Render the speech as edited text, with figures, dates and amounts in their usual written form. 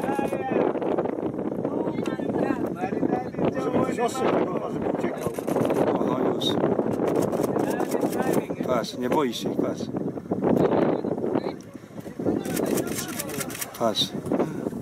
Oho, już. Patrz, nie boi się, patrz. Patrz.